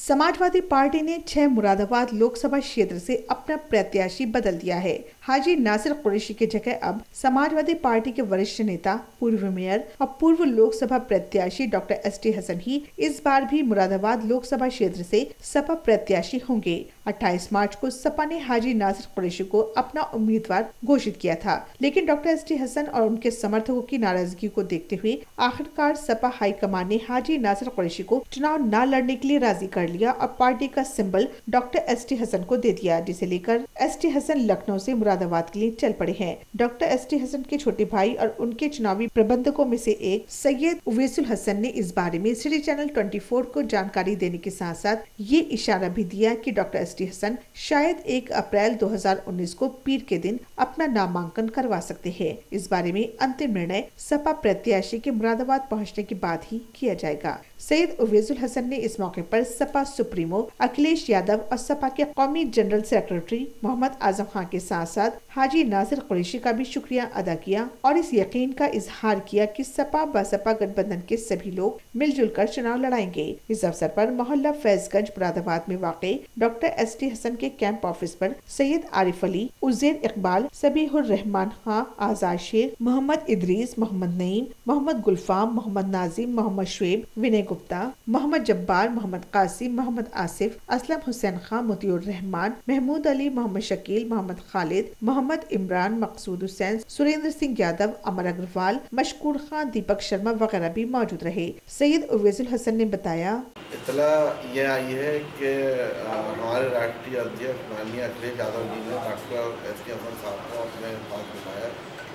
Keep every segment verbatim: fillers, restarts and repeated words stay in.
Samajwadi party ने छह मुरादाबाद लोकसभा क्षेत्र से अपना प्रत्याशी बदल दिया है। हाजी नासिर कुरैशी की जगह अब समाजवादी पार्टी के वरिष्ठ नेता, पूर्व मेयर और पूर्व लोकसभा प्रत्याशी डॉक्टर एस टी हसन ही इस बार भी मुरादाबाद लोकसभा क्षेत्र से सपा प्रत्याशी होंगे। अट्ठाईस मार्च को सपा ने हाजी नासिर कुरैशी को अपना उम्मीदवार घोषित किया था, लेकिन डॉक्टर एस टी हसन और उनके समर्थकों की नाराजगी को देखते हुए आखिरकार सपा हाईकमान ने हाजी नासिर कुरैशी को चुनाव न लड़ने के लिए राजी कर लिया और पार्टी का symbol doctor S T Hasan को दे दिया, जिसे लेकर एस टी हसन लखनऊ से मुरादाबाद के लिए चल पड़े हैं। डॉक्टर एस टी हसन के छोटे भाई और उनके चुनावी प्रबंधकों में से एक सैयद उवैसुल हसन ने इस बारे में सिटी चैनल चौबीस को जानकारी देने के साथ साथ ये इशारा भी दिया कि डॉक्टर एस टी हसन शायद एक अप्रैल दो हज़ार उन्नीस को पीर के दिन अपना नामांकन करवा सकते हैं। इस बारे में अंतिम निर्णय सपा प्रत्याशी के मुरादाबाद पहुँचने के बाद ही किया जाएगा। सैयद उवैसुल हसन ने इस मौके पर सपा सुप्रीमो अखिलेश यादव और सपा के कौमी जनरल सेक्रेटरी मोहम्मद आजम खान के साथ साथ हाजी नासिर कुरैशी का भी शुक्रिया अदा किया और इस यकीन का इजहार किया कि सपा बसपा गठबंधन के सभी लोग मिलजुल कर चुनाव लड़ाएंगे। इस अवसर पर मोहल्ला फैजगंज मुरादाबाद में वाक़ई डॉक्टर एस टी हसन के कैंप ऑफिस पर सैयद आरिफ अली, उजैर इकबाल, सबीहुर रहमान खां, आजाद शेर, मोहम्मद इदरीस, मोहम्मद नईम, मोहम्मद गुलफाम, मोहम्मद नाजिम, मोहम्मद शुएब, विनय गुप्ता, मोहम्मद जब्बार, मोहम्मद कासिम, मोहम्मद आसिफ, असलम हुसैन खां, मोतियुर रहमान, महमूद अली, मोहम्मद शकील, मोहम्मद खालिद, मोहम्मद इमरान, मकसूद हुसैन, सुरेंद्र सिंह यादव, अमर अग्रवाल, मशकूर खान, दीपक शर्मा वगैरह भी मौजूद रहे। सैयद उवैसुल हसन ने बताया, इतला ये आई है कि हमारे राष्ट्रीय अध्यक्ष माननीय अखिलेश यादव जी ने डॉक्टर एस टी हसन साहब को अपने पास बुलाया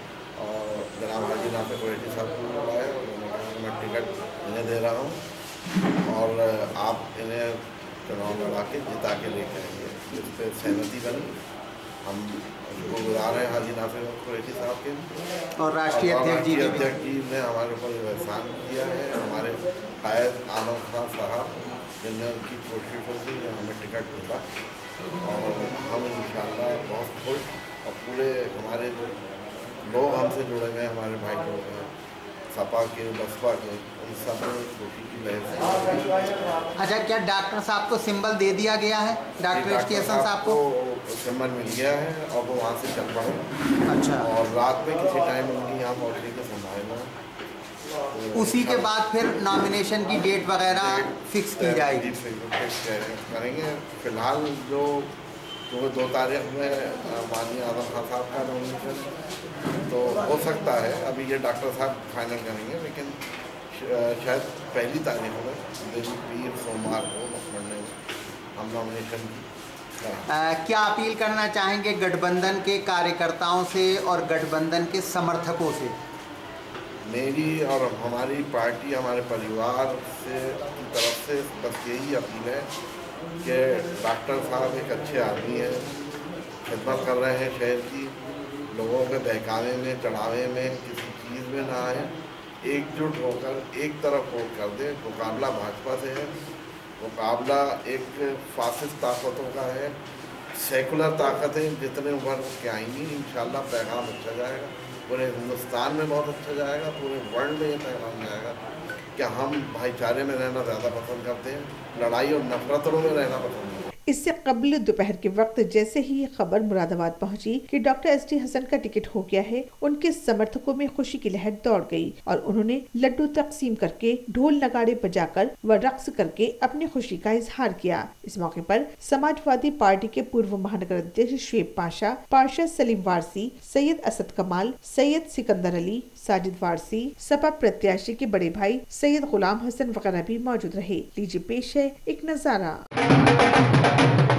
और जनाब हाजी नासिर कुरैशी साहब को बुलाया और उन्होंने मैं टिकट इन्हें दे रहा हूँ और आप इन्हें चुनाव लड़ा के जिता के लेकर आएंगे। इस पर सहमति बनी। हम शुक्रगुजार हैं हाजी नासिर कुरैशी साहब के और राष्ट्रीय अध्यक्ष जी अध्यक्ष जी ने हमारे ऊपर एहसान किया है। हमारे कायद आलम खान साहब जिनने उनकी कोशिशों से हमें टिकट मिला और हम इंशाल्लाह बहुत खुश और पूरे हमारे जो लोग हमसे जुड़े हुए हमारे भाई लोग हैं सपा के बसपा के उन सब खुशी की लहर। अच्छा, क्या डॉक्टर साहब को सिंबल दे दिया गया है? डॉक्टर एस टी हसन साहब को सिंबल मिल गया है और वो वहाँ से चल पड़े। अच्छा, और रात में किसी टाइम उनकी यहाँ पहुँचने की संभावना है। उसी के बाद फिर नॉमिनेशन की डेट वगैरह फिक्स की जाएगी। फिक्स करेंगे। फिलहाल जो तो दो तारीख में माननीय आजम खान साहब का नॉमिनेशन तो हो सकता है, अभी ये डॉक्टर साहब फाइनल करेंगे, लेकिन शायद पहली तारीख में दिन पीर सोमवार को मकमंडे हम नॉमिनेशन की। क्या अपील करना चाहेंगे गठबंधन के कार्यकर्ताओं से और गठबंधन के समर्थकों से? मेरी और हमारी पार्टी, हमारे परिवार से की तरफ से बस यही अपील है कि डॉक्टर साहब एक अच्छे आदमी हैं, खिदमत कर रहे हैं शहर की, लोगों के बहकावे में, चढ़ावे में, किसी चीज़ में ना आए, एकजुट होकर एक तरफ वोट कर दें। मुकाबला भाजपा से है, मुकाबला एक फासिस्ट ताकतों का है, सेकुलर ताकतें जितने उभर के आएंगी इंशाल्लाह पैगाम अच्छा जाएगा, पूरे हिंदुस्तान में बहुत अच्छा जाएगा, पूरे वर्ल्ड में ये पैगाम जाएगा कि हम भाईचारे में रहना ज़्यादा पसंद करते हैं, लड़ाई और नफरतों में रहना पसंद नहीं। इससे कबल दोपहर के वक्त जैसे ही ये खबर मुरादाबाद पहुंची कि डॉक्टर एस टी हसन का टिकट हो गया है, उनके समर्थकों में खुशी की लहर दौड़ गई और उन्होंने लड्डू तकसीम करके, ढोल नगाड़े बजाकर व रक्स करके अपनी खुशी का इजहार किया। इस मौके पर समाजवादी पार्टी के पूर्व महानगर अध्यक्ष शुएब पाशा, पार्षद सलीम वारसी, सैयद असद कमाल, सैयद सिकंदर अली, साजिद वारसी, सपा प्रत्याशी के बड़े भाई सैयद गुलाम हसन वगैरह भी मौजूद रहे। लीजिए पेश है एक नजारा।